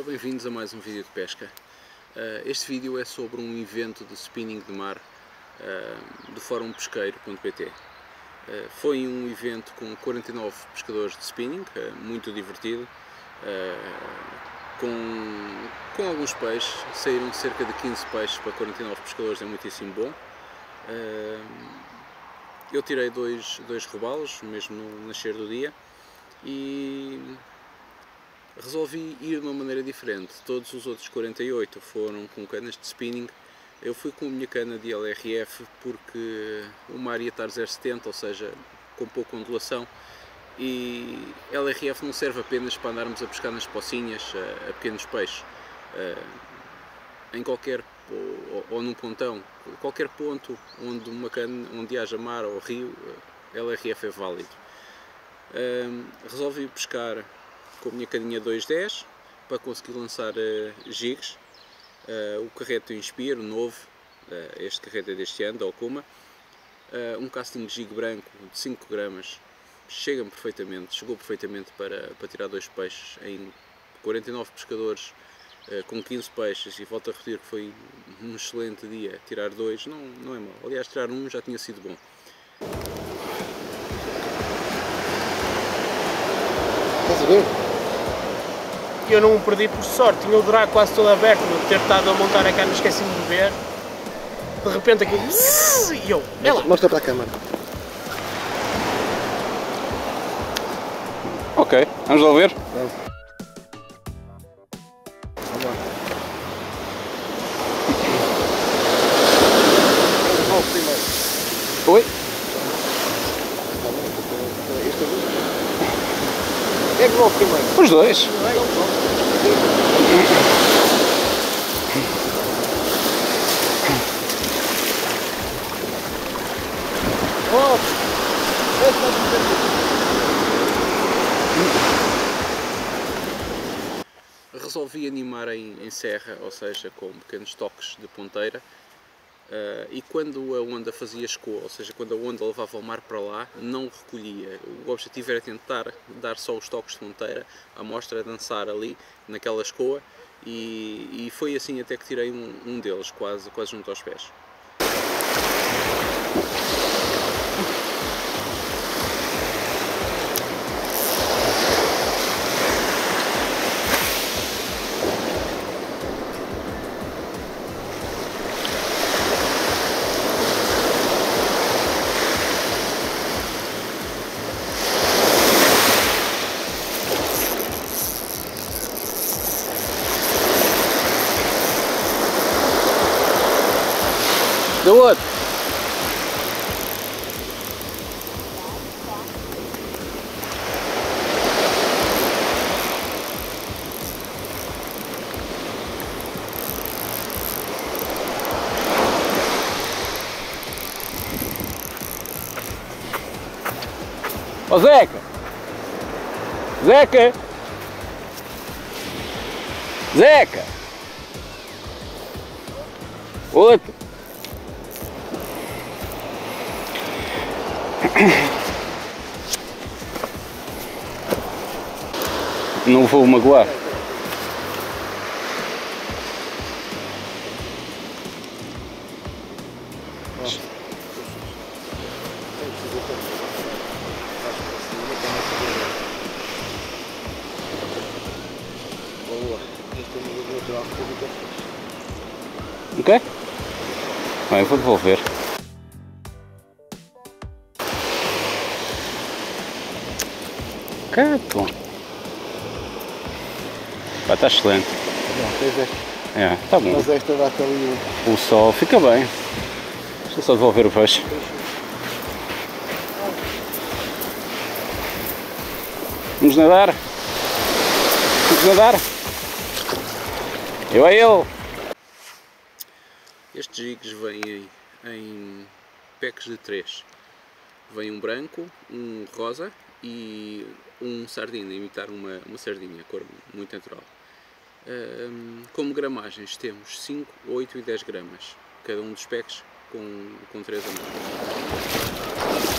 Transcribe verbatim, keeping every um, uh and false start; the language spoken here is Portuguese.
Bem-vindos a mais um vídeo de pesca. Este vídeo é sobre um evento de spinning de mar do Fórum Pesqueiro ponto pt. Foi um evento com quarenta e nove pescadores de spinning, muito divertido, com, com alguns peixes. Saíram cerca de quinze peixes para quarenta e nove pescadores, é muitíssimo bom. Eu tirei dois, dois robalos, mesmo no nascer do dia, e resolvi ir de uma maneira diferente. Todos os outros quarenta e oito foram com canas de spinning. Eu fui com a minha cana de L R F porque o mar ia estar zero vírgula setenta, ou seja, com pouca ondulação, e L R F não serve apenas para andarmos a pescar nas pocinhas a, a pequenos peixes. Em qualquer, ou, ou num pontão, qualquer ponto onde uma cana, onde haja mar ou rio, L R F é válido. Resolvi pescar com a minha caninha dois dez para conseguir lançar uh, jigs. Uh, o carreto Inspiro, novo, uh, este carreto é deste ano, da Okuma. Uh, um casting jig branco de cinco gramas, chega-me perfeitamente, chegou perfeitamente para, para tirar dois peixes em quarenta e nove pescadores, uh, com quinze peixes, e volto a repetir que foi um excelente dia. Tirar dois não, não é mau, aliás, tirar um já tinha sido bom. Estás a ver? Eu não o perdi por sorte, tinha o Draco quase todo aberto, de ter estado a montar a cana, esqueci-me de ver. De repente aquilo... E eu, é lá. Mostra para a câmara. Ok, vamos lá ver? Vamos. Vamos lá. Vou primeiro. Oi? Quem é que vou primeiro? Os dois. Resolvi animar em, em serra, ou seja, com pequenos toques de ponteira, uh, e quando a onda fazia escoa, ou seja, quando a onda levava o mar para lá, não recolhia. O objetivo era tentar dar só os toques de ponteira, a amostra dançar ali, naquela escoa, e, e foi assim até que tirei um, um deles, quase, quase junto aos pés. Do outro. Ô Zeca! Zeca! Zeca! Outro! Não vou magoar. Ok? Bem, eu vou devolver. Ok, bom. Vai estar excelente. Não, tens esta. É, tá bom. Mas esta dá-te ali o... O sol fica bem. Deixa eu só devolver o peixe. Vamos nadar? Vamos nadar? Eu a ele! Estes jigs vêm em, em packs de três. Vem um branco, um rosa e um sardina, imitar uma, uma sardinha, cor muito natural. Um, como gramagens temos cinco, oito e dez gramas, cada um dos packs com, com três a mais.